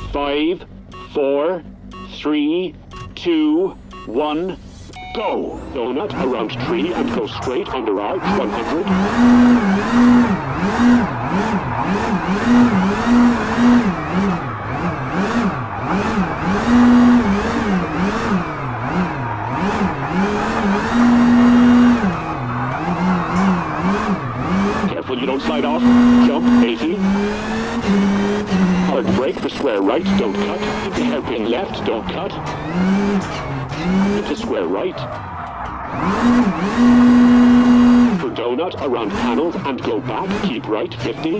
5, 4, 3, 2, 1, go! Donut around tree and go straight under arch 100. Careful you don't slide off. Jump 80. Hard brake for square right, don't cut. Into hairpin left, don't cut. Into square right. For donut around panels and go back, keep right 50.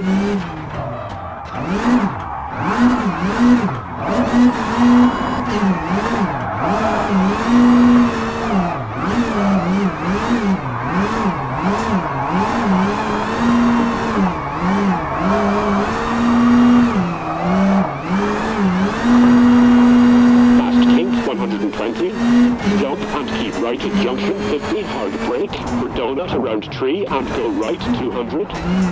Jump and keep right at junction 50, hard brake for donut around tree and go right 200.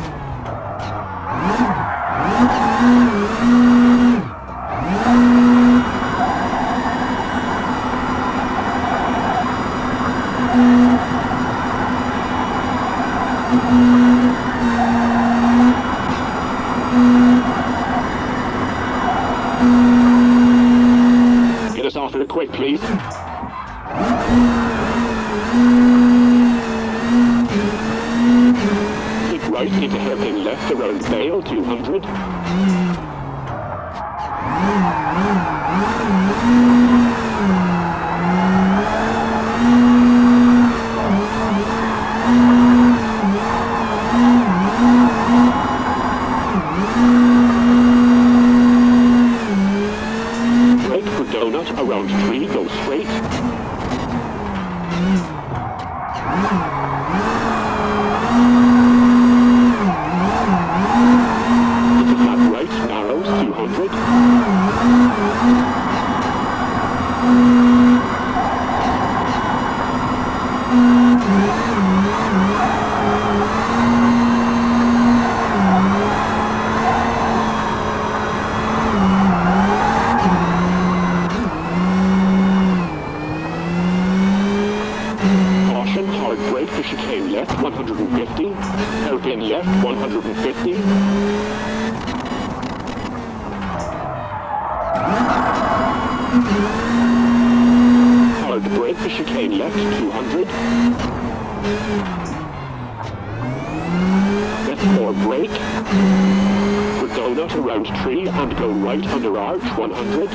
Get us off it quick, please. Keep right into hairpin left around Bale 200. Brake for donut around tree, go straight. Into flat right, narrows 200. Hard brake for chicane left 150, hairpin left 150. Hard brake for chicane left 200. F4 brake for donut around tree and go right under arch 100.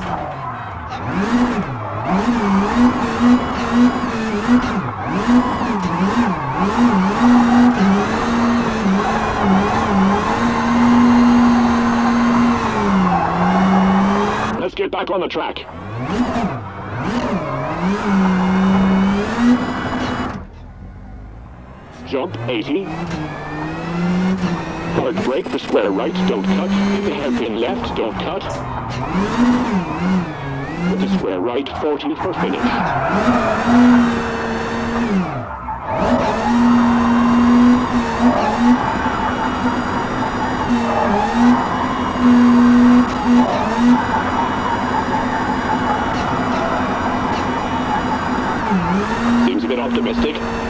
Let's get back on the track. Jump 80. Hard brake for square right, don't cut. Into hairpin left, don't cut. With the square right, 40 for finish. Seems a bit optimistic.